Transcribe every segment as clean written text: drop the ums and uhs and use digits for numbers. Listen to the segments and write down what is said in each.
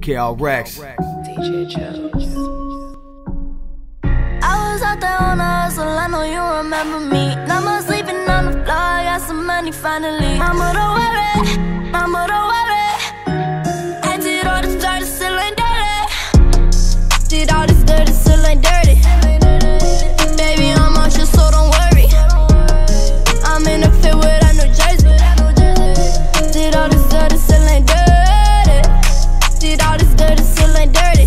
KRX. DJ Jones. I was out there on the hustle, I know you remember me. Now I'm sleeping on the floor, I got some money finally. Mama don't worry, mama don't worry. I did all this dirty, still ain't dirty. Did all this dirty, still ain't dirty. Baby, I'm on shit, so don't worry. I'm in the field without no jersey. Did all this dirty, still ain't dirty. Did all this dirty, still ain't dirty.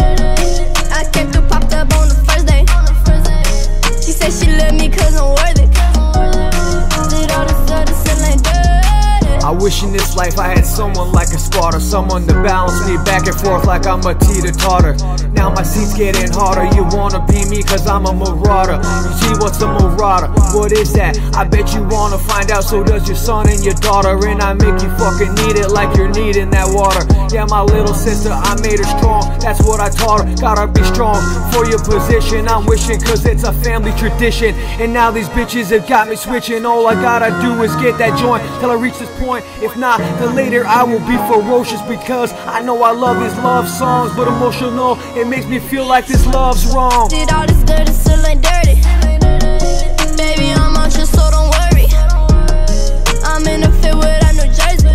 I came through, popped up on the first day. She said she love me cause I'm worth it. Did all this dirty, still ain't dirty. I wish in this life I had someone like a Sparta, someone to balance me back and forth like I'm a teeter-totter. Now my seat's getting harder, you wanna be me cause I'm a marauder. You see what's a marauder? What is that? I bet you wanna find out, so does your son and your daughter. And I make you fucking need it like you're needing that water. Yeah, my little sister, I made her strong, that's what I taught her. Gotta be strong for your position, I'm wishing cause it's a family tradition. And now these bitches have got me switching. All I gotta do is get that joint till I reach this point. If not, then later I will be ferocious, because I know I love these love songs, but emotional, it makes me feel like this love's wrong. Did all this dirty, still ain't dirty. Baby, I'm on shit, so don't worry. I'm in the field without no jersey.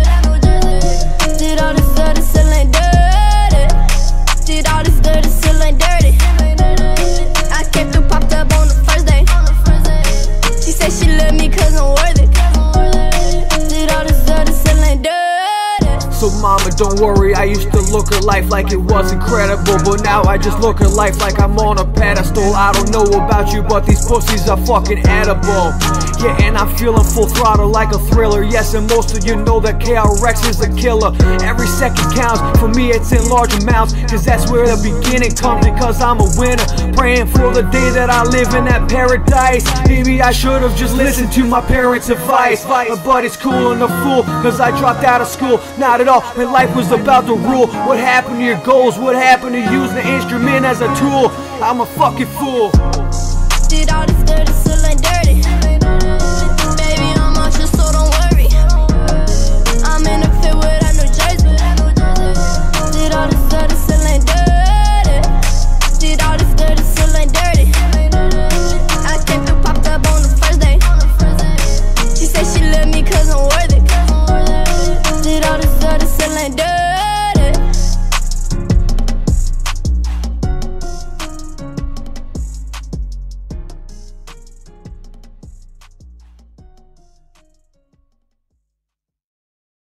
Did all this dirty, still ain't dirty. Did all this dirty, still ain't dirty. I came through, popped up on the first day. She said she love me cause I'm worth it. Did all this dirty, still ain't dirty. So mama, don't worry, I used to look at life like it was incredible, but now I just look at life like I'm on a pedestal. I don't know about you, but these pussies are fucking edible. Yeah, and I'm feeling full throttle like a thriller. Yes, and most of you know that KRX is a killer. Every second counts, for me it's in large amounts, cause that's where the beginning comes, because I'm a winner. Praying for the day that I live in that paradise. Maybe I should've just listened to my parents' advice, but it's cool and a fool, cause I dropped out of school. Not at all, when life was about to rule. What happened to your goals? What happened to using the instrument as a tool? I'm a fucking fool. Did all this dirty, still ain't dirty.